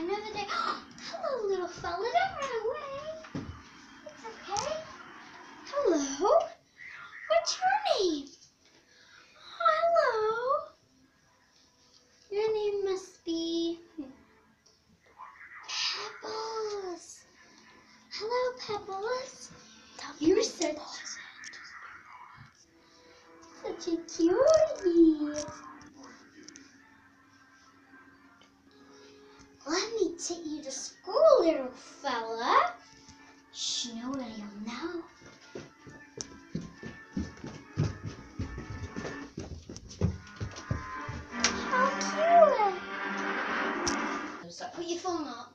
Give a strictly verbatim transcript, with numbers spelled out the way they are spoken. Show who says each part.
Speaker 1: another day. Hello, little fella. Don't run away. It's okay. Hello. What's your name? Hello. Your name must be Pebbles. Hello, Pebbles. You're such, such a cutie. Let me take you to school, little fella. Shh, nobody will know. How cute. So put your phone up.